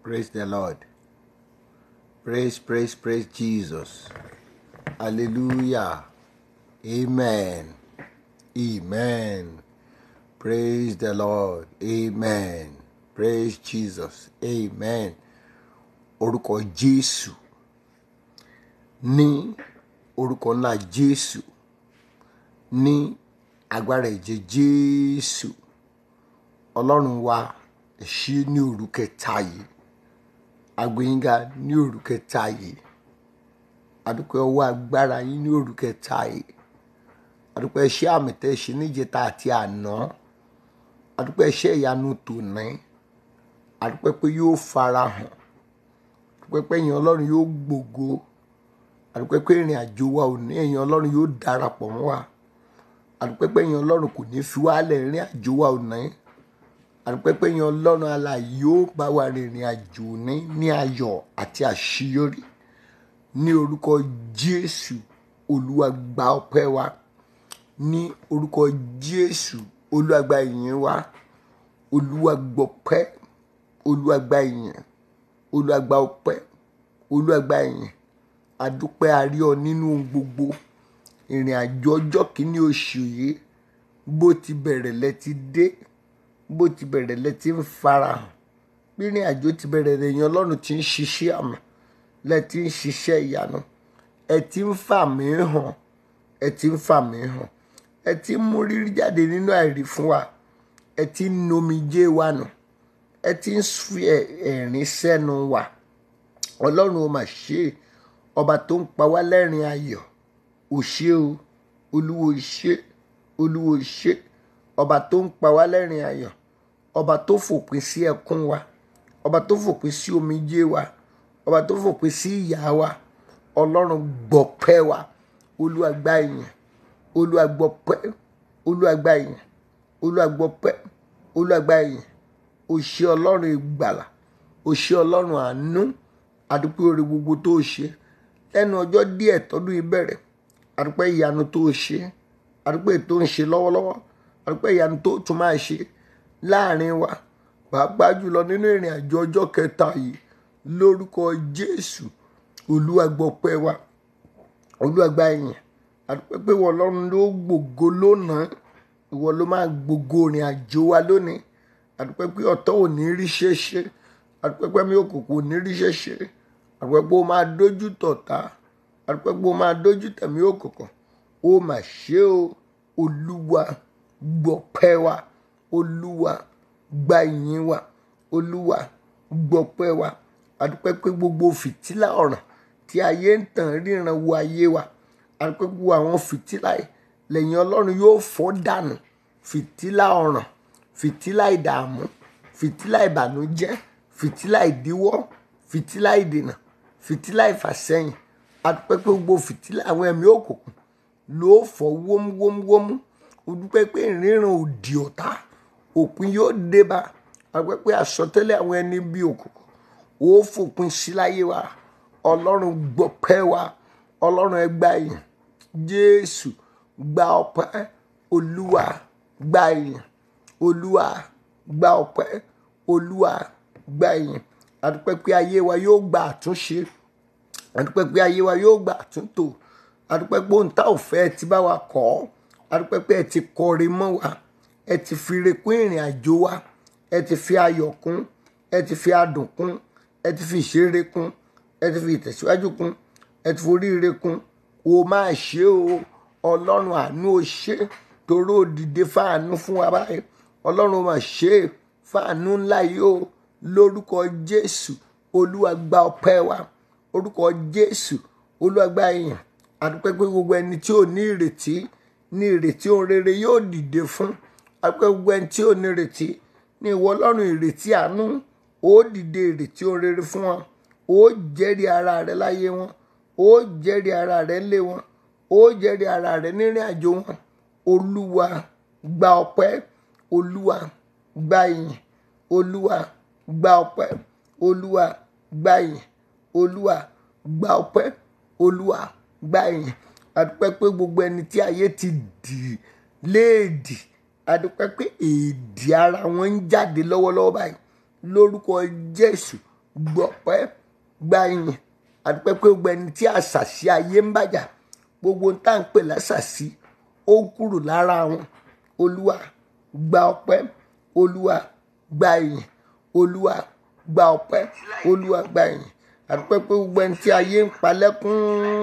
Praise the Lord. Praise Jesus. Hallelujah. Amen. Amen. Praise the Lord. Amen. Praise Jesus. Amen. Orúkọ Jésù. Ní orúkọ ńlá Jésù. Ní agbára ẹ̀jẹ̀ Jésù. Ọlọ́run wa ṣí ní òru kẹta yìí. Agbẹ́yìnga ní òru kẹta yìí. Adúpẹ́ ọwọ́ agbára yín ní òru kẹta yìí. Adúpẹ́ iṣẹ́ àmì tẹ́ ṣe níjẹta àti àná. Adúpẹ́ iṣẹ́ ìyanu tòní. Adúpẹ́ pé yóò farahàn. Adúpẹ́ pé ẹ̀yin Ọlọ́run yóò gbògo. Adúpẹ́ pé ìrìn àjò wa òní ẹ̀yin Ọlọ́run yóò darapọ̀ mọ́ wa. Adúpẹ́ pé ẹ̀yin Ọlọ́run kò ní fi wálẹ̀ ìrìn àjò wa òní. Adúpẹ́ pé ẹ̀yin Ọlọ́run alààyè yóò bá wa rìnrìn àjò ní ayọ̀ àti àṣeyọrí. Ní orúkọ Jésù, Olúwa gba ọpẹ́ wa. Ní orúkọ Jésù, Olúwa gba ìyìn wa. Olúwa gbọpẹ́, Olúwa gba ìyìn, Olúwa gba ọpẹ́, Olúwa gba ìyìn. Adúpẹ́ a rí ọ nínú gbogbo. Ìrìn àjò ọjọ́ kìíní oṣù yìí bó ti bẹ̀rẹ̀ lẹ ti dé, bó ti bẹ̀rẹ̀ lẹ ti ń farahàn. Bí ìrìn àjò ti bẹ̀rẹ̀ lẹ́yìn Ọlọ́run ti ń ṣiṣẹ́ àmì, lẹ ti ń ṣiṣẹ́ ìyanu. Ẹ ti ń fà mí hàn, ẹ ti ń fà mí hàn. Ẹ ti ń mú rírí jáde nínú àìrí fún wa. Ẹ ti ń nu omijé wa nù. Ẹ ti ń fi ẹ̀rín sẹ́nu wa. Ọlọ́run ó mà ṣe é. Ọba tó ń pa wá lẹ́rìn ayọ̀. Ó ṣé o, Olúwo ṣé, Olúwo ṣé. Ọba tó ń pa wá lẹ́rìn ayọ̀. Ọba tó fòpin sí ẹkún wa. Ọba tó fòpin sí omijé wa. Ọba tó fòpin sí ìyà wa. Ọlọ́run gbọpẹ́ wa. Olúwa gba ìyìn. Olúwa gbọpẹ́. Olúwa gba ìyìn. Olúwa gbọpẹ́. Olúwa gba ìyìn. O ṣé Ọlọ́run ìgbàlà. O ṣé Ọlọ́run àánú. Adúpẹ́ oore gbogbo tó ṣe lẹ́nu ọjọ́ díẹ̀ tọ́dún ìbẹ̀rẹ̀. Adúpẹ́ ìyanu tó ṣe. Adúpẹ́ tó ń ṣe lọ́wọ́lọ́wọ́. Adúpẹ́ ìyanu tó tún máa ṣe láàrin wa. Pàápàá jùlọ nínú ìrìn àjò ọjọ́ kẹta yìí. Lórúkọ Jésù, Olúwa gbọpẹ́ wa. Olúwa gba ìyìn. Adúpẹ́ pé ìwọ Ọlọ́run ló gbògo lónìí. Ìwọ ló máa gbògo ìrìn àjò wa lónìí. Adúpẹ́ pé ọ̀tá ò ní rí ṣeṣe. Adúpẹ́ pé mi òkùnkùn ò ní rí ṣeṣe. Adúpẹ́ pé ó máa dójú tọ̀tá. Adúpẹ́ pé ó máa dójú tẹ̀mí òkùnkùn. Ó mà ṣe o. Olúwa gbọpẹ́ wa. Olúwa gba ìyìn wa. Olúwa gbọpẹ́ wa. Adúpẹ́ pé gbogbo fìtílà ọ̀ràn tí ayé ń tàn ríran wo ayé wa. Adúpẹ́ pé àwọn fìtílà yìí lẹ́yìn Ọlọ́run yóò fọ́ dànù. Fìtílà ọ̀ràn, fìtílà ìdààmú, fìtílà ìbànújẹ́, fìtílà ìdíwọ́, fìtílà ìdènà, fìtílà ìfàsẹ́yìn. Adúpẹ́ pé gbogbo fìtílà àwọn ẹ̀mí òkùnkùn ló fọ́ wómúwómúwómú. Adúpẹ́ pé ìríran òdì ọ̀tá òpin yóò dé bá. Adúpẹ́ pé àsọtẹ́lẹ̀ àwọn ẹni bí òkùnkùn ó fòpin sí láyé wa. Ọlọ́run gbọpẹ́ wa. Ọlọ́run ẹ gba ìyìn. Jésù gba ọpẹ́. Olúwa gba ìyìn. Olúwa gba ọpẹ́. Olúwa gba ìyìn. Adúpẹ́ pé ayé wa yóò gba àtúnṣe. Adúpẹ́ pé ayé wa yóò gba àtúntò. Adúpẹ́ pé ohun tá ò fẹ́ ẹ ti bá wa kọ́. Adúpẹ́ pé ẹ ti kọrin mọ́ wa. Ẹ ti fi ire kún ìrìn àjò wa. Ẹ ti fi ayọ̀ kún. Ẹ ti fi adùn kún. Ẹ ti fi ìṣeré kún. Ẹ ti fi ìtẹ̀síwájú kún. Ẹ ti fi oríire kún. O máa ṣe o. Ọlọ́run àánú o ṣe. Torí ó dìde fáànú fún wa báyìí. Ọlọ́run máa ṣe fáànú ńlá yìí o. Lórúkọ Jésù, Olúwa gba ọpẹ́ wa. Orúkọ Jésù, Olúwa gba ìyìn. Adúpẹ́ pé gbogbo ẹni tí ò ní ìrètí, ní ìrètí ohun rere yóò dìde fún. Adúpẹ́ gbogbo ẹni tí ò ní ìrètí, ní ìwọ Ọlọ́run ìrètí àánú. Ó dìde ìrètí ohun rere fún wọn. Ó jẹ́rìí ara rẹ láyé wọn. Ó jẹ́rìí ara rẹ lé wọn. Ó jẹ́rìí ara rẹ nírìn àjò wọn. Olúwa gba ọpẹ́. Olúwa gba ìyìn. Olúwa gba ọpẹ́. Olúwa gba ìyìn. Olúwa gba ọpẹ́. Olúwa gba ìyìn. Adúpẹ́ pé gbogbo ẹni tí ayé ti dì léèdì. Adúpẹ́ pé èdè ara wọn ń jáde lọ́wọ́lọ́wọ́ báyìí. Lórúkọ Jésù, gbọpẹ́ gba ìyìn. Àdúpẹ́ pé gbogbo ẹni tí àṣàsí ayé ń bàjà, gbogbo ohun tá à ń pè lásàsí ó kúrò lára wọn. Olúwa gba ọpẹ́, Olúwa gba ìyìn, Olúwa gba ọpẹ́, Olúwa gba ìyìn. Àdúpẹ́ pé gbogbo ẹni tí ayé ń palẹ́kún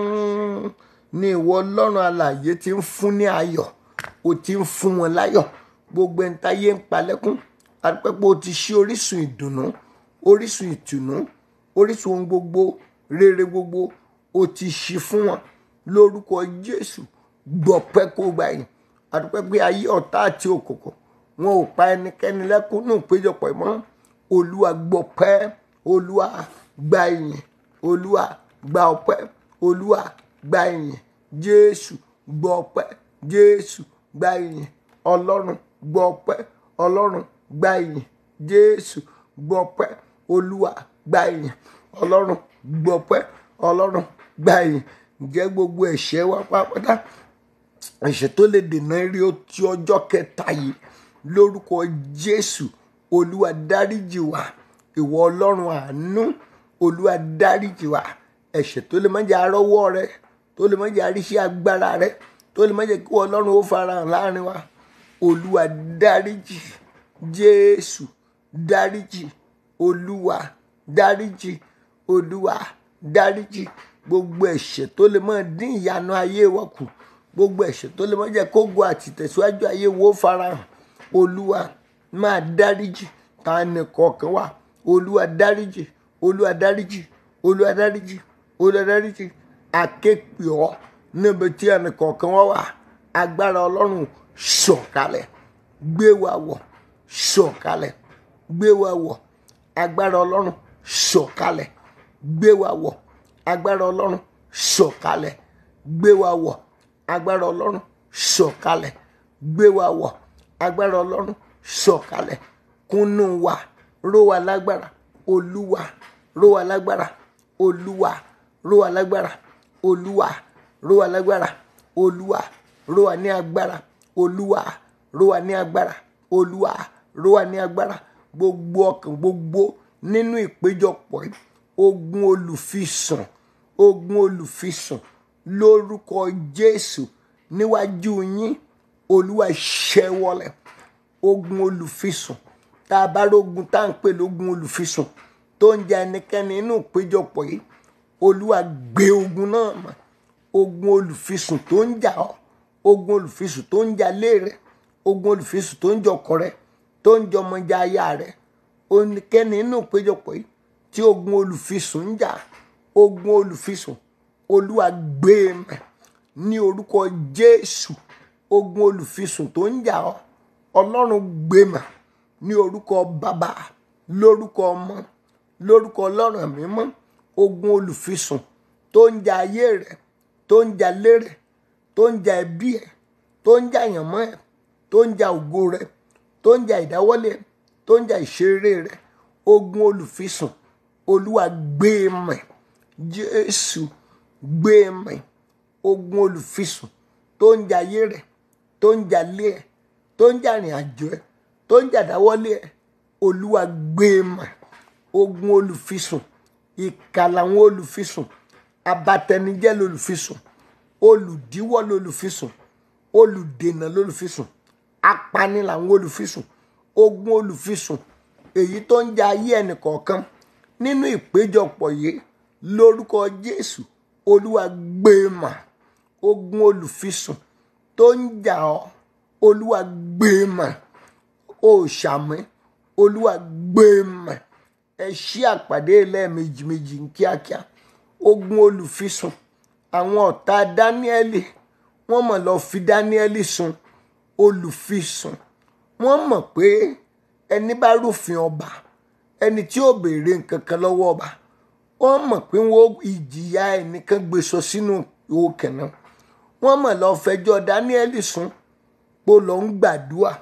ní ìwọ Ọlọ́run alààyè tí ń fún ní ayọ̀, ó ti ń fún wọn láyọ̀. Gbogbo ẹni tí ayé ń palẹ́kún, àdúpẹ́ pé ó ti ṣí orísun ìdùnnú, orísun ìtùnú, orísun ohun gbogbo rere gbogbo ó ti ṣí fún wọn. Lórúkọ Jésù gbọpẹ́ kó gba ìyìn. Àdúpẹ́ pé ayé ọ̀tá àti òkùnkùn wọn ò pa ẹnikẹ́ni lẹ́kún ní ìpéjọpọ̀ mọ́. Olúwa gbọpẹ́, Olúwa gba ìyìn, Olúwa gba ọpẹ́, Olúwa gba ìyìn. Jésù gbọpẹ́, Jésù gba ìyìn. Ọlọ́run gbọpẹ́, Ọlọ́run gba ìyìn. Jésù gbọpẹ́, Olúwa gba ìyìn. Ọlọ́run gbọpẹ́, Ọlọ́run gba ìyìn. Ǹjẹ́ gbogbo ẹ̀ṣẹ̀ wa pátápátá, ẹ̀ṣẹ̀ tó lè dènà ire ti ọjọ́ kẹta yìí, lórúkọ Jésù, Olúwa dáríjì wá. Ìwọ Ọlọ́run àánú, Olúwa dáríjì wá. Ẹ̀ṣẹ̀ tó lè má jẹ́ arọ́wọ́ rẹ, tó lè má jẹ́ àríṣẹ́ agbára rẹ, tó lè má jẹ́ kí Ọlọ́run ó farahàn láàrin wa, Olúwa dáríjì. Jésù dáríjì, Olúwa dáríjì, Olúwa dáríjì. Gbogbo ẹ̀ṣẹ̀ tó lè má dín ìyanu ayé wa kù, gbogbo ẹ̀ṣẹ̀ tó lè má jẹ́ kógo àti tẹ̀síwájú ayé wo farahàn, Olúwa máa dáríjì. Ta ni kọ̀ọ̀kan wà? Olúwa dáríjì, Olúwa dáríjì, Olúwa dáríjì, Olúwa dáríjì. Akéèpé ọ níbi tí ẹnì kọ̀ọ̀kan wà, agbára Ọlọ́run sọ̀kalẹ̀, gbé wa wọ̀, sọ̀kalẹ̀, gbé wa wọ̀. Agbára Ọlọ́run sọ̀kalẹ̀, gbé wa wọ̀. Agbára Ọlọ́run sọ̀kalẹ̀, gbé wa wọ̀. Agbára Ọlọ́run sọ̀kalẹ̀, gbé wa wọ̀. Agbára Ọlọ́run sọ̀kalẹ̀, kúnnú wa, ró wa lágbára. Olúwa ró wa lágbára, Olúwa ró wa lágbára, Olúwa ró wa lágbára, Olúwa ró wa ní agbára, Olúwa ró wa ní agbára, Olúwa ró wa ní agbára. Gbogbo ọkàn gbogbo nínú ìpéjọpọ̀ yìí, ogun olùfisùn, ogun olùfisùn lórúkọ Jésù níwájú yín, Olúwa ṣẹ́wọ́lẹ̀. Ogun olùfisùn, tá a bá rógun tá à ń pè lógun olùfisùn tó ń jà ẹnikẹ́ni nínú ìpéjọpọ̀ yìí, Olúwa gbé ogun náà mọ́. Ogun olùfisùn tó ń jà ọ́, ogun olùfisùn tó ń jà lé rẹ, ogun olùfisùn tó ń jọkọ rẹ, tó ń jọmọjà aya rẹ, oníkẹ́ni nínú ìpéjọpọ̀ yìí tí ogun olùfisùn ń jà, ogun olùfisùn, Olúwa gbé mọ́ ní orúkọ Jésù. Ogun olùfisùn tó ń jà ọ́, Ọlọ́run gbé mọ́ ní orúkọ Bàbá, lórúkọ Ọmọ, lórúkọ Ọlọ́run mímọ́. Ogun olùfisùn tó ń jà ayé rẹ, tó ń jà lé rẹ, tó ń jà ẹbí ẹ, tó ń jà àyànmọ́ ẹ, tó ń jà ògo rẹ, tó ń jà ìdáwọ́lé ẹ, tó ń jà ìṣeré rẹ. Ogun olùfisùn, Olúwa gbé mọ́. Jésù gbé mọ́. Ogun olùfisùn tó ń jà ayé rẹ, tó ń jà lé ẹ, tó ń jà ìrìn àjò ẹ, tó ń jà ìdáwọ́lé ẹ, Olúwa gbé mọ́. Ogun olùfisùn, ìkà làwọn olùfisùn, abatẹnijẹ́ lolùfisùn, olùdíwọ́ lolùfisùn, olùdènà lolùfisùn, apani làwọn olùfisùn. Ogun olùfisùn èyí tó ń jà ayé ẹnìkọ̀ọ̀kan nínú ìpéjọpọ̀ yìí, lórúkọ Jésù, Olúwa gbé mọ́. Ogun olùfisùn tó ń jà ọ́, Olúwa gbé mọ́. Ó ṣàmì, Olúwa gbé mọ́. Ẹ ṣí àpàdé lẹ́ẹ̀mejì méjì ní kíákíá. Ogun olùfisùn, àwọn ọ̀tá Dáníẹ́lì wọ́n mọ̀ lọ fi Dáníẹ́lì sùn. Olùfisùn, wọ́n mọ̀ pé ẹni bá rúfin ọba, ẹni tí ó béèrè nǹkan kan lọ́wọ́ ọba, wọ́n mọ̀ pé wọ́n ìjìyà ẹnìkan gbé sọ sínú ìwò kẹ̀nà. Wọ́n mọ̀ lọ fẹjọ́ Dáníẹ́lì sùn pé lọ ń gbàdúrà.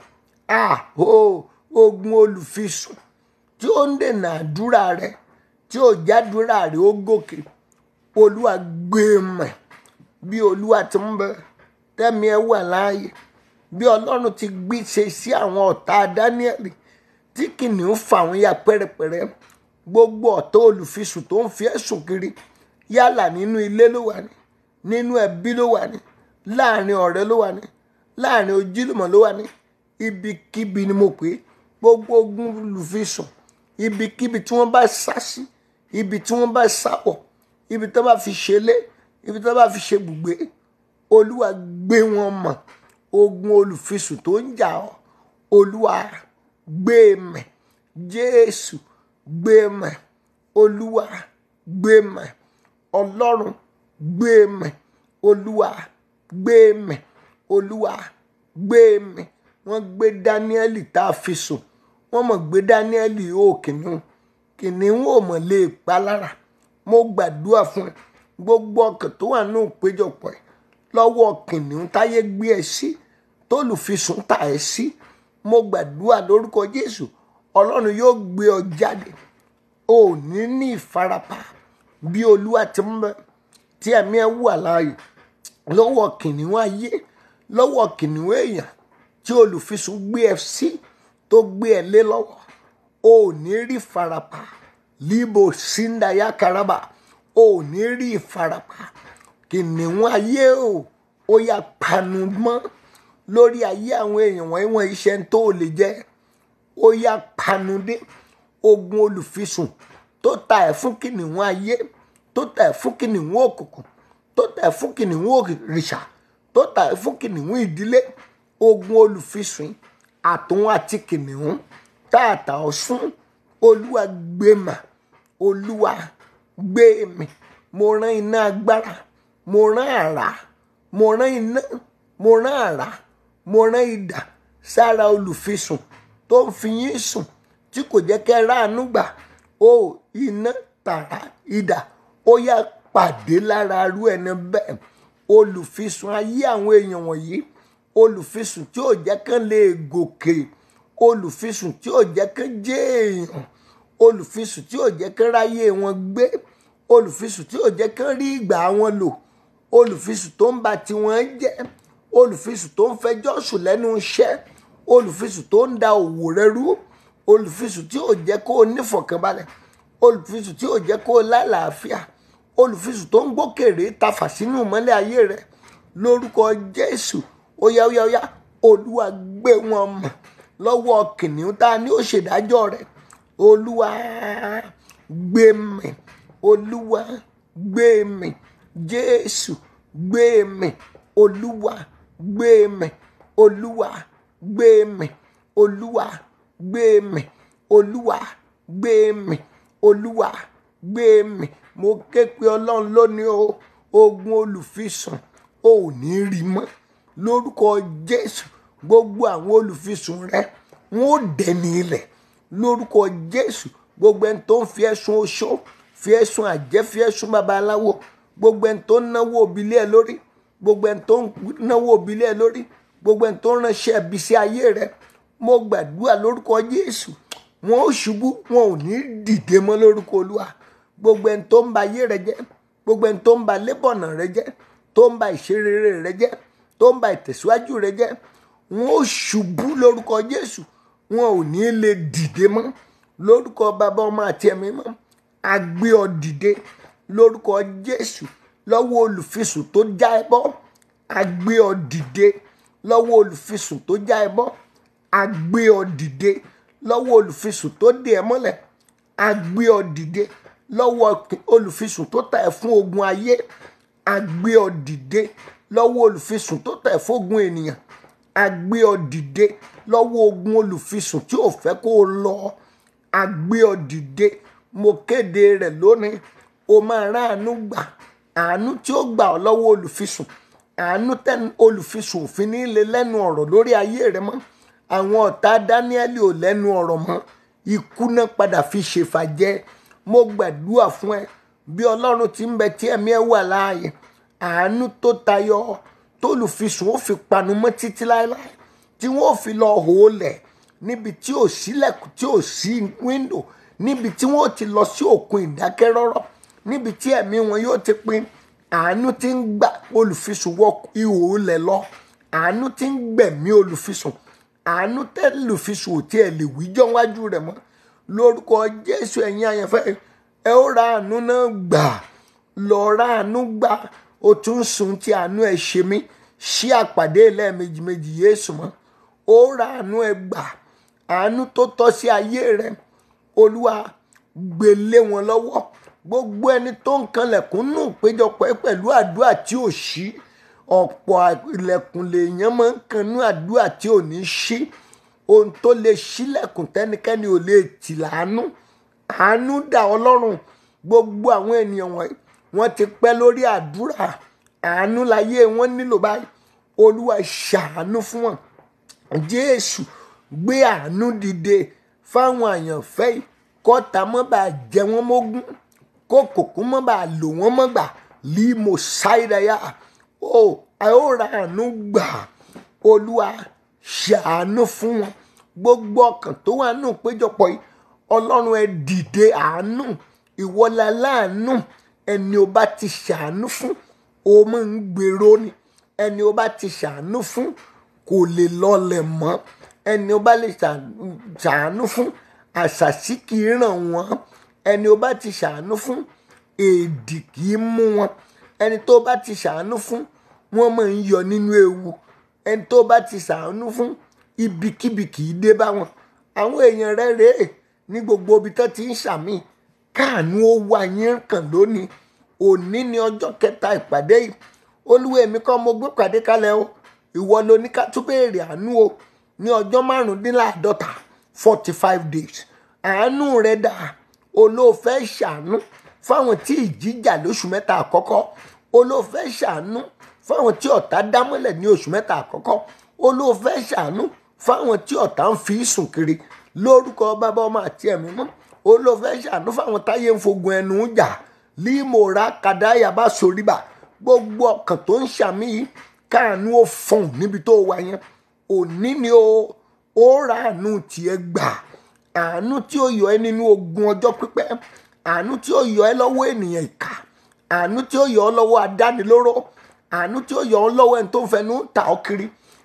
Ogun olùfisùn tí ó ń dènà àdúrà rẹ, tí ó jádúrà rẹ ó gòkè, Olúwa gbé mọ́. Bí Olúwa ti ń bẹ tẹ́mi ẹ wà láàyè, bí Ọlọ́run ti gbé ṣe sí àwọn ọ̀tá Dáníẹ́lì tí kìnìún fà wọ́n ya pẹ́rẹpẹ̀rẹ, gbogbo ọ̀tá olùfisùn tó ń fi ẹ̀sùn kiri yálà nínú ilé ló wà ní, nínú ẹbí ló wà ní, láàrin ọ̀rẹ́ ló wà ní, láàrin ojúlùmọ̀ ló wà ní, ibikíbi ni mo pè é, gbogbo ogun olùfisùn, ibikíbi tí wọ́n bá sá sí, ibi tí wọ́n bá sá wọ̀, ibi tí wọ́n bá fi ṣe lé, ibi tí wọ́n bá fi ṣe bùgbé, olúwa gbé wọn mọ̀. Ogun olùfisùn tó ń jà ọ́, olúwa gbé mẹ̀. Jésù gbé mẹ̀. Olúwa gbé mẹ̀. Ọlọ́run gbé mẹ̀. Olúwa gbé mẹ̀. Olúwa gbé mẹ̀. Wọ́n gbé Dáníẹ́lì tá a fi sùn, wọ́n mọ̀ gbé Dáníẹ́lì ó kìnìún, kìnìún ò mọ̀ lè pa lára. Mo gbàdúrà fún ẹ, gbogbo ọkàn tó wà nínú ìpéjọpọ̀ ẹ, lọ́wọ́ kìnìún táyé gbé ẹ sí, tólùfisùn tà ẹ sí, mo gbàdúrà lórúkọ Jésù, Ọlọ́run yóò gbé ọ jáde. O ò ní ìfarapa bí Olúwa ti ń bẹ, tí ẹ̀mí ẹ wà láàyè, lọ́wọ́ kìnìún ayé, lọ́wọ́ kìnìún èèyàn tí olùfisùn gbé ẹ sí, tó gbé ẹ lé lọ́wọ́. O ò ní rí ìfarapa. Líbo síndaya karaba, o ò ní rí ìfarapa. Kìnìún ayé ó yá panu mọ́ lórí ayé àwọn èèyàn wọ́n iṣẹ́ tó lè jẹ́. Ó yá panu dé. Ogun olùfisùn tó ta ẹ̀ fún kìnìún ayé, tó ta ẹ̀ fún kìnìún òkùnkùn, tó ta ẹ̀ fún kìnìún òrìṣà, tó ta ẹ̀ fún kìnìún ìdílé. Ogun olùfisùn àtòun àti kìnìún tààtà ọ̀sùn, olúwa gbé mà. Olúwa gbé mi. Mo rán iná agbára, mo rán àrá, mo rán iná, mo rán àrá, mo rán idà sára olùfisùn tó ń fi yín sùn tí kò jẹ́ kẹ́ ráàánú gbà. O iná tàrá idà ó yá pàdé lára arú ẹni bẹ́ẹ̀. Olùfisùn ayé àwọn èèyàn wọ̀nyí, olùfisùn tí ò jẹ́ kán lè gòkè, olùfisùn tí ò jẹ́ kán jẹ́ èèyàn, olùfisùn tí ò jẹ́ kán ráyé wọn gbé, olùfisùn tí ò jẹ́ kán rí ìgbà wọn lò, olùfisùn tó ń ba tiwọn jẹ́, olùfisùn tó ń fẹjọ́ sùn lẹ́nu iṣẹ́, olùfisùn tó ń da òwò rẹ rú, olùfisùn tí ò jẹ́ kó o nífọ̀kànbalẹ̀, olùfisùn tí ò jẹ́ kó o lálàáfíà, olùfisùn tó ń gbókèrè tafà sínú ìmọ́lẹ̀ ayé rẹ, lórúkọ Jésù ó yá ó yá ó yá, olúwa gbé wọn mọ̀ lọ́wọ́ kìnìún tá a ní ó ṣèdájọ́ rẹ̀. Olúwa gbé mi. Olúwa gbé mi. Jésù gbé mi. Olúwa gbé mi. Olúwa gbé mi. Olúwa gbé mi. Olúwa gbé mi. Olúwa gbé mi. Mo ké pe Ọlọ́run lónìí o. Ogun olùfisùn ò ní rí mọ́ lórúkọ Jésù. Gbogbo àwọn olùfisùn rẹ wọn ò dẹni ilẹ̀ lórúkọ Jésù. Gbogbo ẹni tó ń fi ẹ̀sùn oṣó, fi ẹ̀sùn àjẹ́, fi ẹ̀sùn babaláwo, gbogbo ẹni tó ń náwó òbílẹ̀ lórí, gbogbo ẹni tó ń náwó òbílẹ̀ lórí, gbogbo ẹni tó ń ránṣẹ́ ibi sí ayé rẹ, mo gbàdúrà lórúkọ Jésù, wọn ò ṣubú, wọn ò ní dìde mọ́ lórúkọ Olúwa. Gbogbo ẹni tó ń ba ayé rẹ jẹ́, gbogbo ẹni tó ń ba lébọ̀nà rẹ jẹ́, tó ń ba ìṣerere rẹ jẹ́, tó ń ba ìtẹ̀síwájú rẹ jẹ́, wọn ò ṣubú lórúkọ Jésù. Wọn ò ní lè dìde mọ́ lórúkọ Bàbá, Ọmọ àti Ẹ̀mí Mímọ́. A gbé ọ dìde lórúkọ Jésù lọ́wọ́ olùfisùn tó já ẹ bọ́. A gbé ọ dìde lọ́wọ́ olùfisùn tó já ẹ bọ́. A gbé ọ dìde lọ́wọ́ olùfisùn tó dè ẹ́ mọ́lẹ̀. A gbé ọ dìde lọ́wọ́ olùfisùn tó tà ẹ́ fún ogun ayé. A gbé ọ dìde lọ́wọ́ olùfisùn tó tà ẹ́ fún ogun ènìyàn. A gbé ọ dìde lọ́wọ́ ogun olùfisùn tí ò fẹ́ kó o lọ. A gbé ọ dìde. Mo kéde rẹ̀ lónìí. O máa ráàánú gbà. Àánú tí ó gbà ọ́ lọ́wọ́ olùfisùn. Àánú tẹ́ni olùfisùn òfin ní ilé lẹ́nu ọ̀rọ̀ lórí ayé rẹ mọ́. Àwọn ọ̀tá Dáníẹ́lì ò lẹ́nu ọ̀rọ̀ mọ́. Ikú náà padà fi ṣèfàjẹ́. Mo gbàdúrà fún ẹ bí Ọlọ́run ti ń bẹ tí ẹ̀mí ẹ wà láàyè. Àánú tó tayọ tólùfisùn ó fi panu mọ́ títí láéláé, tí wọ́n ó fi lọ hòólẹ̀ níbi tí ò sílẹ̀kùn, tí ò sí wíńdò, níbi tí wọ́n ó ti lọ sí òkun ìdákẹ́rọ́rọ́, níbi tí ẹ̀mí wọn yóò ti pin. Àánú tí ń gbà olùfisùn wọ ìhòólẹ̀ lọ. Àánú tí ń gbẹ̀mí olùfisùn. Àánú tẹ́lùfisùn ò tiẹ̀ lè wíjọ́ wájú rẹ̀ mọ́ lórúkọ Jésù. Ẹ̀yin àyànfẹ́, ẹ ó ra àánú náà gbà, lọ ra àánú gbà. O tún sùn tí àánú ẹ ṣe mí, ṣí àpàdé lẹ́ẹ̀mejì méjì Jésù mọ́. Ó ra àánú ẹ gbà, àánú tó tọ́ sí ayé rẹ. Olúwa gbélé wọn lọ́wọ́. Gbogbo ẹni tó ń kanlẹ̀kùn nù péjọpọ̀ pẹ̀lú àdúrà tí ò ṣí. Ọ̀pọ̀ ilẹ̀kùn lèèyàn máa ń kanú àdúrà tí ò ní ṣí. Ohun tó lè ṣílẹ̀kùn tẹ́nikẹ́ni ò lè tì láàánú. Àánú dà Ọlọ́run. Gbogbo àwọn ènìyàn wọ̀nyí wọ́n ti pẹ́ lórí àdúrà. Àánú láyé wọn nílò báyìí. Olúwa ṣàánú fún wọn. Jésù gbé àánú dìde fáwọn àyànfẹ́ yìí. Kọ́ta mọ́ bá jẹ wọ́n mógún, kókòkò mọ́ bá lò wọ́n mọ́gbà. Límò ṣáìdáyà. A ó ra àánú gbà. Olúwa ṣàánú fún wọn. Gbogbo ọkàn tó wà nù péjọpọ̀ yìí, Ọlọ́run ẹ dìde àánú. Ìwọlá láàánú. Ẹni o bá ti ṣàánú fún, o máa ń gbèrò ni. Ẹni o bá ti ṣàánú fún kò lè lọlẹ̀ mọ́. Ẹni o bá lè ṣàánú fún, àṣàsí kì í ràn wọ́n. Ẹni o bá ti ṣàánú fún, èdì kì í mú wọn. Ẹni tó bá ti ṣàánú fún, wọ́n máa ń yọ nínú ewu. Ẹni tó bá ti ṣàánú fún, ibikíbi kì í dé bá wọn. Àwọn èèyàn rẹ̀ rèé ní gbogbo ibi tó ti ń ṣàmì. Káàánú ó wá yín kàn lónìí. Òní ni ọjọ́ kẹta ìpàdé yìí. Olúwa èmi kọ́ mo gbé pàdé kalẹ̀ o. Ìwọ ló ní ká tún béèrè àánú o. Ní ọjọ́ 45 45 days. Àánú rẹ̀ dà. Olóòfẹ́ ṣàánú fáwọn tí ìjìjà lóṣù mẹ́ta àkọ́kọ́. Olóòfẹ́ ṣàánú fáwọn tí ọ̀tá dámọ́lẹ̀ ní oṣù mẹ́ta àkọ́kọ́. Olóòfẹ́ ṣàánú fáwọn tí ọ̀tá ń fi sùn kiri. Lórúkọ Bàbá, Ọmọ àti Ẹ̀mí Mímọ́. Olóòfẹ́ ṣàánú fáwọn táyé ń fogun ẹnu jà. Límòrá kàdáyà bá soríbà. Gbogbo ọkàn tó ń ṣàmì yìí, káàánú ó fọ̀n níbi tó wà yẹn. Òní ni ó ra àánú tiẹ̀ gbà. Àánú tí ó yọ ẹ́ nínú ogun ọjọ́ pípẹ́. Àánú tí ó yọ ẹ́ lọ́wọ́ ènìyàn ìkà. Àánú tí ó yọ ọ́ lọ́wọ́ adánilóró. Àánú tí ó yọ ọ́ lọ́wọ́ ẹni tó ń fẹnu ta ọ́ kiri.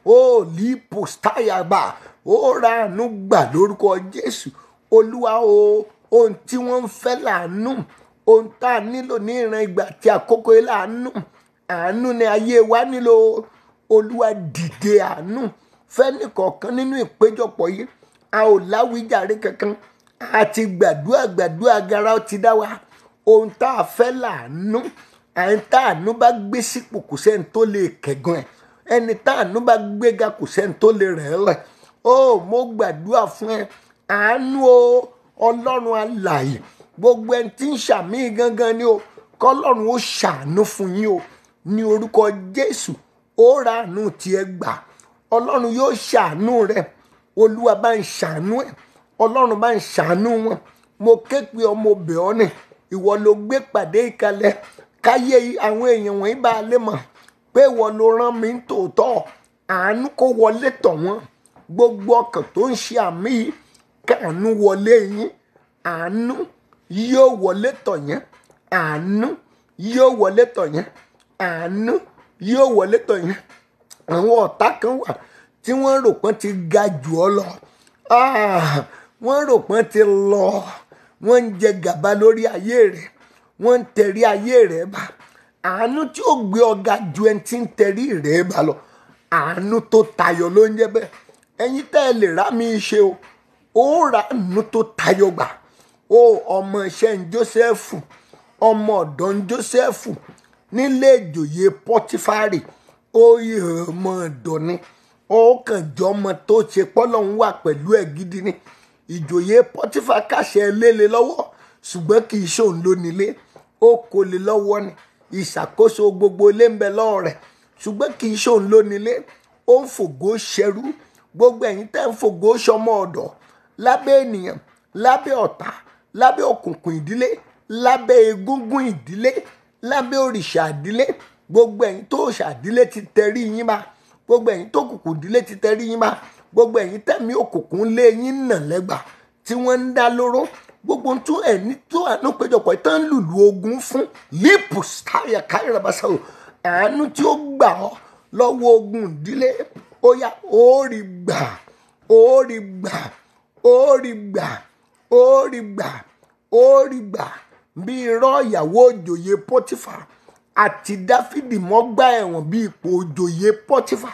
Lípò stáyàbà. Ó ra àánú gbà lórúkọ Jésù. Olúwa ohun tí wọ́n ń fẹ́ láàánú. Ohun tá a nílò ní ìran ìgbà tí àkókò yìí láàánú. Àánú ni ayé wa nílò. Olúwa dìde àánú fẹ́ni kọ̀ọ̀kan nínú ìpéjọpọ̀ yìí. A ò láwíjàre kankan. A ti gbàdúrà gara ó ti dá wa. Ohun tá a fẹ́ láàánú. Ẹni tá àánú bá gbé sípò kò sẹ́ni tó lè kẹ̀gàn ẹ̀. Ẹni tá àánú bá gbéga kò sẹ́ni tó lè rẹ̀ ẹ́ lẹ̀. Mo gbàdúrà fún ẹ. Àánú Ọlọ́run alààyè. Gbogbo ẹni tí ń ṣàmì gangan ni o. Kọ́lọ́run ó ṣàánú fún yín o. Ní orúkọ Jésù, ó ra àánú tiẹ̀ gbà. Ọlọ́run yóò ṣàánú rẹ̀. Olúwa bá ń ṣàánú ẹ̀. Ọlọ́run bá ń ṣàánú wọn. Mo ké pe ọmọ bẹ̀ ọ́ ni. Ìwọ ló gbé pàdé ìkalẹ̀. Káyé àwọn èèyàn wọ̀nyí bá lè mọ̀ pé ìwọ ló rán mi ń tòótọ́. Àánú kó wọlé tọ̀ wọ́n. Gbogbo ọkàn tó ń ṣe àmì yìí, káàánú wọlé yín. Àánú yóò wọlé tọ̀ yẹn. Àánú yóò wọlé tọ̀ yẹn. Àánú yóò wọlé tọ̀ yẹn. Àwọn ọ̀tá kan wà tí wọ́n rò pé ti ga jù ọ́ lọ. Wọ́n rò pé ti lọ. Wọ́n ń jẹ gàba lórí ayé rẹ̀. Wọ́n ń tẹ̀rí ayé rẹ̀ bá. Àánú tí ó gbé ọ̀gá ju ẹni tí ń tẹ̀rí rẹ̀ bá lọ. Àánú tó tayọ ló ń jẹ́ bẹ́ẹ̀. Ẹ̀yin tẹ́ ẹ lè rá mi ṣe o. Ó ra àánú tó tayọ gbà. Ọmọ iṣẹ́ ń Jósẹ́fù. Ọmọ ọ̀dọ́ ń Jósẹ́fù. Nílé ìjòyè Pọ́tífárì. Oyè ọmọ ọ̀dọ́ ni. Ó kàn jọ ọmọ tó ṣe pọ́lọ́hún wà pẹ̀lú ẹ̀ gidi ni. Ìjòyè Pọ́tífà kàṣẹ léle lọ́wọ́. Ṣùgbọ́n kì í ṣòun ló nílé. Ó kò lè lọ́wọ́ ni. Ìṣàkóso gbogbo ilé ń bẹ lọ́wọ́ rẹ̀. Ṣùgbọ́n kì í ṣòun ló nílé. Ó ń fògo ṣẹrú. Gbogbo ẹ̀yin tẹ́ ń fògo ṣọmọ ọ̀dọ̀. Lábẹ́ ènìyàn, lábẹ́ ọ̀tá, lábẹ́ òkùnkùn ìdílé, lábẹ́ egúngún ìdílé, lábẹ́ òrìṣà ìdílé. Gbogbo ẹ̀yin tó òrìṣà ìdílé ti tẹrí yín bá. Gbogbo ẹ̀yin tó òkùnkùn ìdílé ti tẹrí yín bá. Gbogbo ẹ̀yin tẹ̀mí òkùnkùn lé yín nà lẹ́gbà tí wọ́n ń dá lóró. Gbogbo tún ẹni tó àánú péjọpọ̀ ìtàn lùlù ogun fún. Lípù sáyà káyọ̀rọ̀ bá sọ̀rọ̀. Àánú tí ó gbà ọ́ lọ́wọ́ ogun ìdílé. Ó yá, ó rí gbà. Ó rí gbà. Ó rí gbà. ó rí gbà, ó rí gbà. Bí irọ́ ìyàwó òjòyè Pọ́tífà àti Dáfídì mọ́gbà ẹ̀wọ̀n bí ipò òjòyè Pọ́tífà.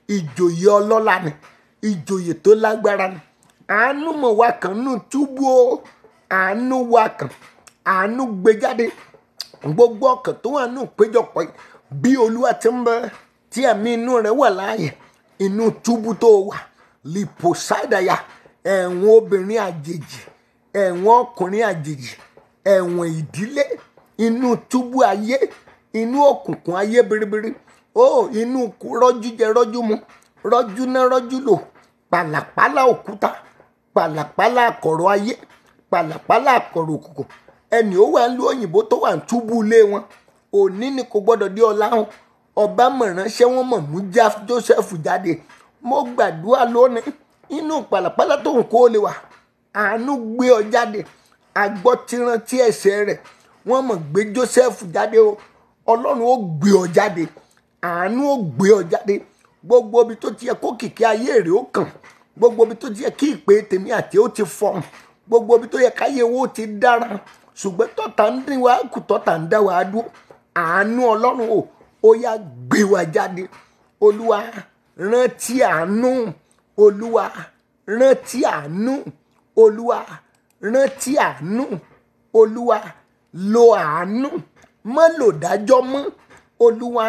Ìjòyè ọlọ́lá ni, ìjòyè tó lágbára ni. Àánú mọ̀ wá kan nù túbú o, àánú wá kan, àánú gbé jáde. Gbogbo ọkàn tó wà nù péjọpọ̀ yìí, bí Olúwa ti ń bẹ tí ẹ̀mí inú rẹ̀ wà láàyè, inú túbú tó wà liposadaya, ẹ̀wọ̀n obìnrin àjèjì, ẹ̀wọ̀n ọkùnrin àjèjì, ẹ̀wọ̀n ìdílé, inú túbú ayé, inú òkùnkùn ayé biribiri, ó inú rọ́jú jẹ rọ́jú mu, rọ́jú ná rọ́jú lò, pàlàpàlà òkúta, pàlàpàlà àkọ̀rọ̀ ayé, pàlàpàlà àkọ̀rọ̀ òkùnkùn. Ẹni ó wà ń lu òyìnbó tó wà ń túbú ilé wọn, òní ni kò gbọ́dọ̀ dé ọlá hàn. Ọba mọ̀ránṣẹ́ wọn mọ̀ mú Joseph jáde. Mo gbàdúrà lónìí, inú pàlàpàlà tó ń kó lè wà, àánú gbé ọ jáde. Agbọ́ ti rántí ẹ̀ṣẹ̀ rẹ̀, wọ́n mọ̀ gbé Joseph jáde o. Ọlọ́run ó gbé ọ jáde, àánú ó gbé ọ jáde. Gbogbo ibi tó ti yẹ kó kìkì ayé rẹ̀ ó kàn, gbogbo ibi tó ti yẹ kí ìpè tèmi àti ó ti fọ̀hún, gbogbo ibi tó yẹ káyé owó ti dára, ṣùgbọ́n tọ́ta ń dín wa kù, tọ́ta ń dá wa dúró. Àánú Ọlọ́run ó yá gbé wa jáde. Olúwa rántí àánú, Olúwa rántí àánú, Olúwa rántí àánú, Olúwa lo àánú, má lò dájọ́ mọ́. Olúwa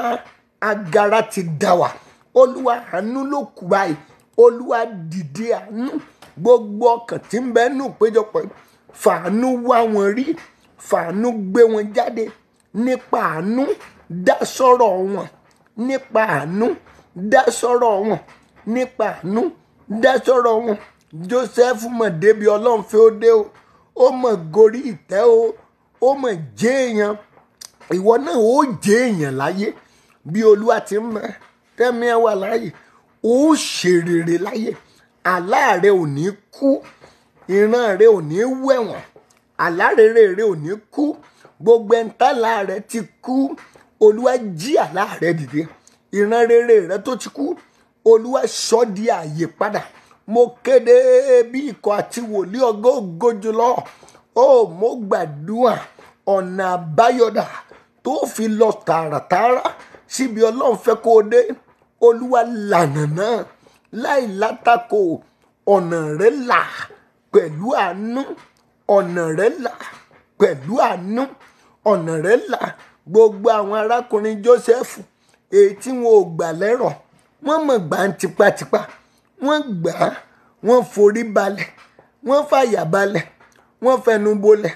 agara ti dá wa, Olúwa àánú ló kù báyìí. Olúwa dìde àánú. Gbogbo ọkàn tí ń bẹ nù péjọpọ̀ yìí, fàánú wá wọn rí, fàánú gbé wọn jáde. Nípa àánú dá sọ́rọ̀ wọn, nípa àánú dá sọ́rọ̀ wọn, nípa àánú dá sọ́rọ̀ wọn. Joseph mọ̀ débi Ọlọ́run fẹ́ ó dé o, ó mọ̀ gorí ìtẹ́ o, ó mọ̀ jẹ́ èèyàn. Ìwọ náà ó jẹ́ èèyàn láyé bí Olúwa ti ń bẹ tẹ́mi ẹ wà láyé. Ó ṣe rere láyé. Àlá rẹ ò ní kú, ìran rẹ ò ní wẹ̀wọ̀n, àlá rere rẹ ò ní kú. Gbogbo ẹ̀ńtàlá rẹ ti kú, Olúwa jí àlá rẹ dìde. Ìran rere rẹ tó ti kú, Olúwa sọ di ààyè padà. Mo kéde bí ikọ̀ àti wòlíì ọgọ́ ògo jùlọ. Ó mo gbàdúrà ọ̀nà àbáyọ̀dà tó fi lọ tààràtààrà síbi Ọlọ́run fẹ́ kó o dé. Olúwa lànà náà láì látakò. Ọ̀nà rẹ̀ là pẹ̀lú àánú, ọ̀nà rẹ̀ là pẹ̀lú àánú, ọ̀nà rẹ̀ là. Gbogbo àwọn arákùnrin Joseph èyí tí wọn ò gbà lẹ́rọ̀, wọ́n mọ̀ gbà ń tipátipá, wọ́n gbà á, wọ́n forí balẹ̀, wọ́n fàyà balẹ̀, wọ́n fẹnu bolẹ̀.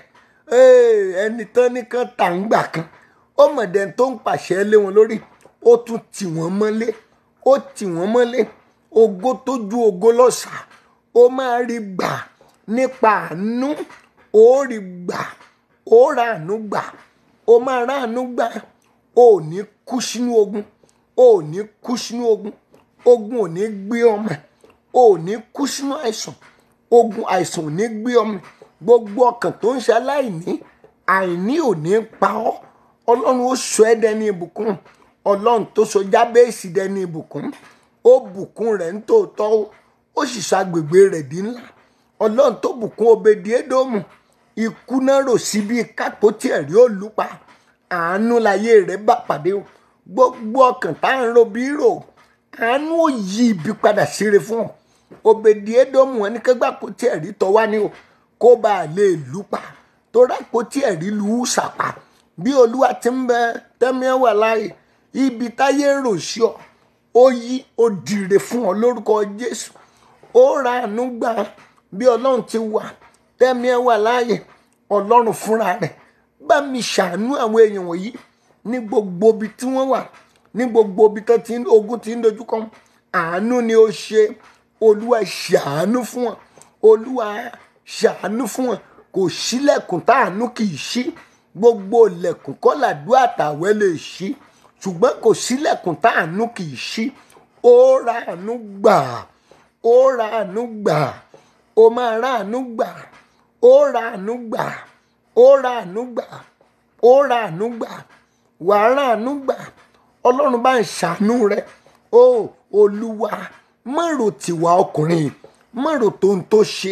Ẹni tán nìkan tà ń gbà kan, ó mọ̀dẹ́ tó ń pàṣẹ lé wọn lórí, ó tún tì wọ́n mọ́lé, ó tì wọ́n mọ́lé. Ògo tó ju ògo lọ́sà, ó máa rí gbà nípa àánú, ó rí gbà, ó ra àánú gbà, ó máa ra àánú gbà. Ó ní kú sínú ogun, ó ní kú sínú ogun, ogun ò ní gbé ọmọ, ó ní kú sínú àìsàn, ogun àìsàn ò ní gbé ọmọ. Gbogbo ọkàn tó ń ṣe aláìní, àìní ò ní pa ọ́. Ọlọ́run ó sọ ẹ́ dẹni ìbùkún. Ọlọ́run tó sọ Jábésì dẹni ìbùkún, ó bùkún rẹ̀ ń tòótọ́, ó sì sọ agbègbè rẹ̀ di ńlá. Ọlọ́run tó bùkún Obedi-Édómù, ikú náà rò sí bí kápó tí ẹ̀rí ó lù pa. Àánú láyé rẹ̀ bá pàdé o. Gbogbo ọkàn tá à ń ro bí rò, àánú ó yí ibi padà síre fún ọ. Obedi-Édómù ẹni kẹgbà kó tí ẹ̀rí tọ́ wá ní o, kó bá a lè lù pa. Tó rà kó tí ẹ̀rí lù ú sàpà. Bí Olúwa ti ń bẹ tẹ́mi ẹ wà láàyè, ibi táyé rò sí ọ, ó yí ó dìre fún ọ lórúkọ Jésù. Ó ra àánú gbà bí Ọlọ́run ti wà tẹ́mi ẹ wà láàyè. Ọlọ́run fúnra rẹ̀ bá mi ṣàánú àwọn èèyàn wọ̀nyí ní gbogbo ibi tí wọ́n wà, ní gbogbo ibi tó ti ogun ti ń dojúkọ. Àánú ni ó ṣe. Olúwa ṣàánú fún wọn, Olúwa ṣàánú fún wọn. Kò sílẹ̀kùn táàánú kì í ṣí. Gbogbo ilẹ̀kùn kọ́ làdúrà tàwẹ́ lè ṣí, ṣùgbọ́n kò sílẹ̀kùn táàánú kì í ṣí. Ó ra àánú gbà, ó ra àánú gbà, ó máa ra àánú gbà, ó ra àánú gbà, ó ra àánú gbà, ó ra àánú gbà, wà á ra àánú gbà. Ọlọ́run bá ń ṣàánú rẹ. Ó Olúwa má rò tìwà ọkùnrin, má rò tó ń tó ṣe,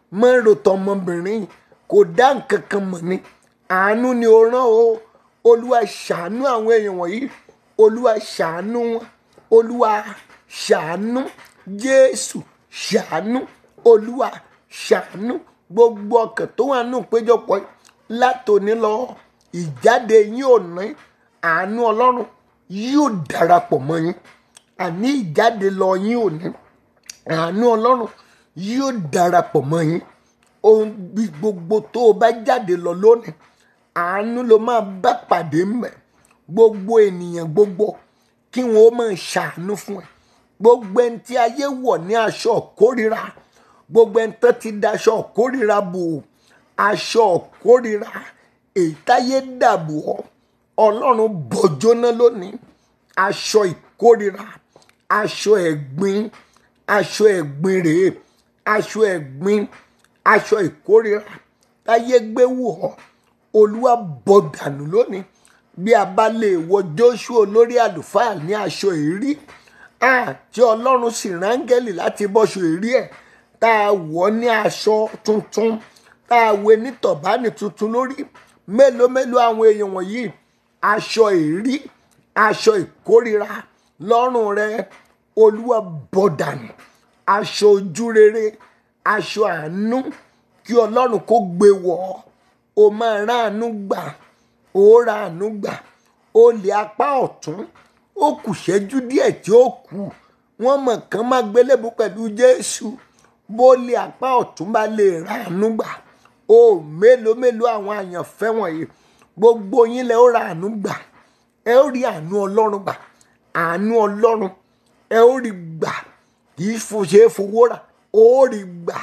má rò tọmọbìnrin kò dá nǹkan kan mọ̀ ni. Àánú ni ó rán o. Olúwa ṣàánú àwọn èèyàn wọ̀nyí. Olúwa ṣàánú wọn. Olúwa ṣàánú. Jésù ṣàánú. Olúwa ṣàánú. Gbogbo ọkàn tó wà nínú ìpéjọpọ̀ látòní lọ, ìjáde yín ò ní àánú Ọlọ́run yóò darapọ̀ mọ́ yín. Àní ìjáde lọ yín ò ní àánú Ọlọ́run yóò darapọ̀ mọ́ yín. Ohun bí gbogbo tó o bá jáde lọ lónìí, àánú ló máa bá pàdé mẹ́. Gbogbo ènìyàn gbogbo kí wọn ó máa ṣàánú fún ẹ. Gbogbo ẹni tí ayé wọ̀ ní aṣọ ìkórìíra, gbogbo ẹni tó ti daṣọ ìkórìíra bò, aṣọ ìkórìíra èyí táyé dàbò ọ́, Ọlọ́run bọ́ jóná lónìí. Aṣọ ìkórìíra, aṣọ ẹ̀gbin, aṣọ ẹ̀gbin rèé, aṣọ ẹ̀gbin, aṣọ ìkórìíra táyé gbé wọ̀ ọ́, Olúwa bọ́ dànù lónìí. Bí a bá lè wọ Jóṣúà olórí àlùfáà ní aṣọ èrí, tí Ọlọ́run sì rángẹ́lì láti bọ́ṣọ èrí ẹ̀, tá a wọ̀ ní aṣọ tuntun, tá a wé ní tọ̀bánì tuntun lórí, mélòó mélòó àwọn èèyàn wọ̀nyí, aṣọ èrí, aṣọ ìkórìíra lọ́rùn rẹ, Olúwa bọ́ dànù. Aṣọ ojú rere, aṣọ àánú, kí Ọlọ́run kó gbé wọ̀ ọ́. O máa ráàánú gbà, ó ráàánú gbà. Olè apá ọ̀tún, ó kù ṣẹ́jú díẹ̀ tí ó kù, wọ́n mọ̀ kán má gbélébùú pẹ̀lú Jésù. Bólè apá ọ̀tún bá lè ráàánú gbà, o mélòó mélòó àwọn àyànfẹ́ wọ̀nyí, gbogbo yín lẹ ó ráàánú gbà. Ẹ ó rí àánú Ọlọ́run gbà. Àánú Ọlọ́run ẹ ó rí gbà. Kì í ṣe é fowó rà, ó rí gbà.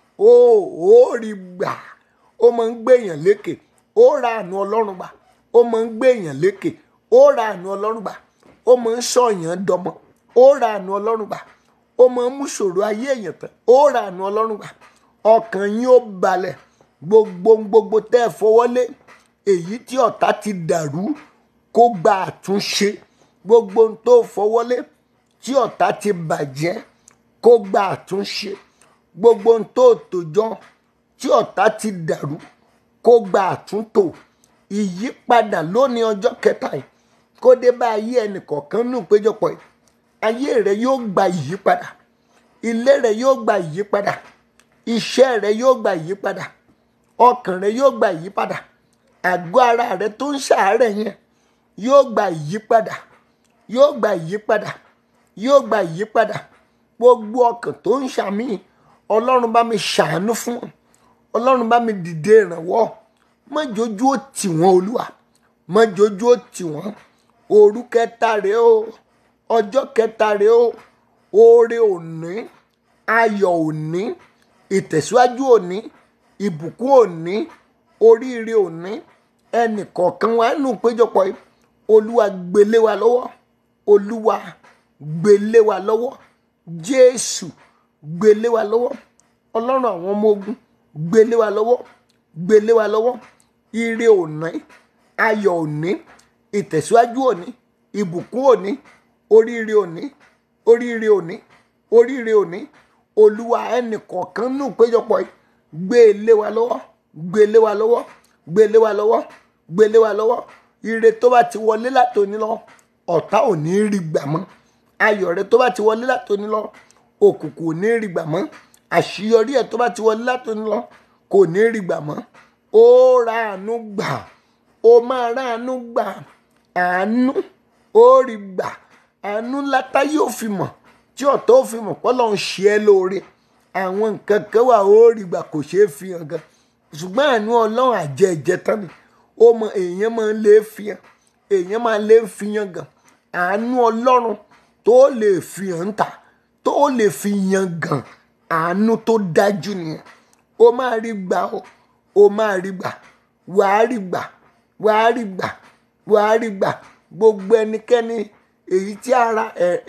Ó rí gbà. Ó máa ń gbé èèyàn lékè. Ó ra àánú Ọlọ́run gbà. Ó máa ń gbé èèyàn lékè. Ó ra àánú Ọlọ́run gbà. Ó máa ń sọ èèyàn dọmọ. Ó ra àánú Ọlọ́run gbà. Ó máa ń mú ṣòro ayé èèyàn tán. Ó ra àánú Ọlọ́run gbà. Ọkàn yín ó balẹ̀. Gbogbo tẹ́ ẹ fọwọ́lé, èyí tí ọ̀tá ti dàrú, kó gba àtúnṣe. Gbogbo ohun tó fọwọ́lé tí ọ̀tá ti bàjẹ́, kó gba àtúnṣe. Gbogbo ohun tó tòjọ́ tí ọ̀tá ti dàrú, kó gba àtúntò. Ìyípadà lónìí ọjọ́ kẹta yìí kó dé bá ayé ẹnìkọ̀ọ̀kan nínú ìpéjọpọ̀ yìí. Ayé rẹ yóò gba ìyípadà. Ilé rẹ yóò gba ìyípadà. Iṣẹ́ rẹ yóò gba ìyípadà. Ọkàn rẹ yóò gba ìyípadà. Àgọ́ ara rẹ tó ń ṣàárẹ̀ yẹn yóò gba ìyípadà. Yóò gba ìyípadà. Yóò gba ìyípadà. Gbogbo ọkàn tó ń ṣàmì, Ọlọ́run bá mi ṣàánú fún wọn. Ọlọ́run bá mi dìde ìrànwọ́. Má jójú ó tì wọ́n Olúwa. Má jójú ó tì wọ́n. Òru kẹta rèé o. Ọjọ́ kẹta rèé o. Oore òní, ayọ̀ òní, ìtẹ̀síwájú òní, ìbùkún òní, oríire òní. Ẹnì kọ̀ọ̀kan wa nínú ìpéjọpọ̀ yìí, Olúwa gbélé wa lọ́wọ́. Olúwa gbélé wa lọ́wọ́. Jésù gbélé wa lọ́wọ́. Ọlọ́run àwọn ọmọ ogun gbélé wa lọ́wọ́. Gbélé wa lọ́wọ́. Ire òní, ayọ̀ òní, ìtẹ̀síwájú òní, ìbùkún òní, oríire òní, oríire òní, oríire òní. Olúwa ẹnì kọ̀ọ̀kan nínú ìpéjọpọ̀ yìí, gbélé wa lọ́wọ́. Gbélé wa lọ́wọ́. Gbélé wa lọ́wọ́. Gbélé wa lọ́wọ́. Ire tó bá ti wọlé látòní lọ, ọ̀tá ò ní rí gbà mọ́. Ayọ̀ rẹ tó bá ti wọlé látòní lọ, òkùnkùn ò ní rí gbà mọ́. Àṣeyọrí ẹ tó bá ti wọlé látòní lọ, kò ní rí gbà mọ́. Ó ra àánú gbà. Ó máa ra àánú gbà. Àánú ó rí gbà. Àánú látá yóò fi mọ̀, tí ọ̀tá ó fi mọ̀ pọ́lọ́run ṣe ẹ́ lóore. Àwọn nǹkan kan wà ó rí gbà kò ṣeé fi hàn gan. Ṣùgbọ́n àánú Ọlọ́run àjẹjẹ tán ni. Ó mọ èèyàn máa lè fi hàn. Èèyàn máa lè fi hàn gan. Àánú Ọlọ́run tó lè fi hàn ta, tó lè fi hàn gan. Àánú tó dájú nìyẹn. Ó máa rí gbà o. Ó máa rí gbà. Wàá rí gbà. Wàá rí gbà. Wàá rí gbà. Gbogbo ẹnikẹ́ni èyí tí ara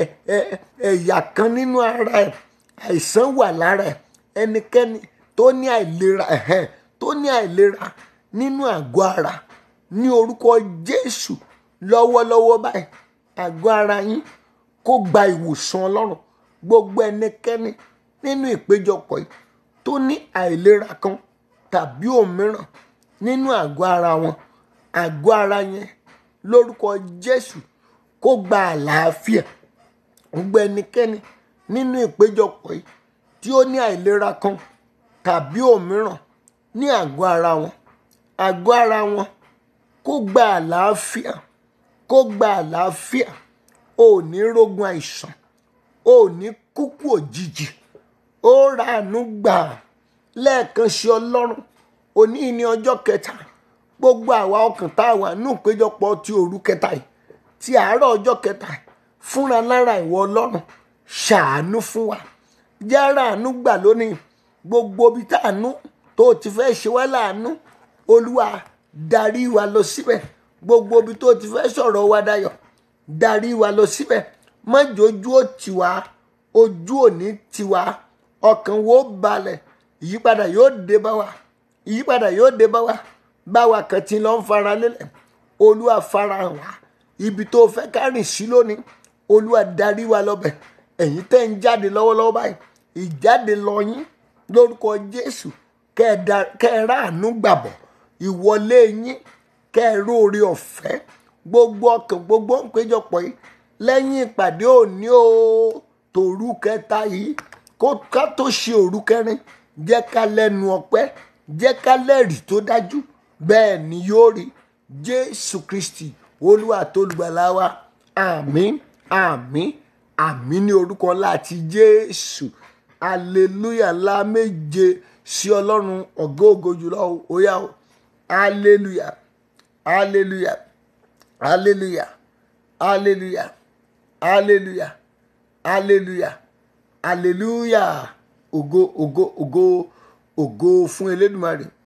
ẹ̀yà kan nínú ara ẹ̀, àìsàn wà lára ẹ̀, ẹnikẹ́ni tó ní àìlera tó ní àìlera nínú àgọ́ ara, ní orúkọ Jésù lọ́wọ́lọ́wọ́ báyìí, àgọ́ ara yín kó gba ìwòsàn Ọlọ́run. Gbogbo ẹnikẹ́ni nínú ìpéjọpọ̀ yìí tó ní àìlera kan tàbí òmíràn nínú àgọ́ ara wọn, àgọ́ ara yẹn lórúkọ Jésù kó gba àlàáfíà. Gbogbo ẹnikẹ́ni nínú ìpéjọpọ̀ yìí tí ó ní àìlera kan tàbí òmíràn ní àgọ́ ara wọn, àgọ́ ara wọn kó gba àlàáfíà, kó gba àlàáfíà. O ò ní rógun àìsàn, o ò ní kúkú òjijì, ó ra àánú gbà lẹ́ẹ̀kan sí Ọlọ́run. Òní ní ọjọ́ kẹta, gbogbo àwa ọkàn tá a wà nínú ìpéjọpọ̀ ti òru kẹta yìí, ti àárọ̀ ọjọ́ kẹta yìí, fúnra lára ìwọ Ọlọ́run ṣàánú fún wa. Jẹ́ ara àánú gbà lónìí. Gbogbo ibi tá àánú tó ti fẹ́ ṣe wá láàánú, Olúwa darí wa lọ síbẹ̀. Gbogbo ibi tó ti fẹ́ sọ̀rọ̀ wa dayọ̀, darí wa lọ síbẹ̀. Má jẹ́ ojú ó tì wá, ojú ò ní tì wá, ọkàn wo balẹ̀. Ìyípadà yóò dé bá wa, ìyípadà yóò dé bá wa. Báwa kan ti lọ ń fara lélẹ̀, Olúwa farahàn wá. Ibi tó fẹ́ ká rìn sí lónìí, Olúwa darí wa lọ́bẹ̀. Ẹ̀yin tẹ́ ń jáde lọ́wọ́lọ́wọ́ báyìí, ìjáde lọ yín lórúkọ Jésù kẹ́ ẹ ráàánú gbàbọ̀. Ìwọlé yín kẹ́ ẹ róore ọ̀fẹ́. Gbogbo ọkàn, gbogbo ìpéjọpọ̀ yìí lẹ́yìn ìpàdé òní o tòru kẹta yìí, ká tó ṣe òru kẹrin, jẹ́ ká lẹ́nu ọpẹ́, jẹ́ ká lẹ́rìí tó dájú. Bẹ́ẹ̀ ni yóò rí. Jésù Kristi Olúwa tó olùgbàlà wa. Àmín, àmín, àmín ní orúkọ ńlá ti Jésù. Hallelujah ńlá méje sí Ọlọ́run ọ̀gá ògo jùlọ. Ó yá o. Hallelujah, hallelujah, hallelujah, hallelujah, hallelujah, hallelujah, hallelujah. Ògo, ògo, ògo, ògo fún Elédùmarè.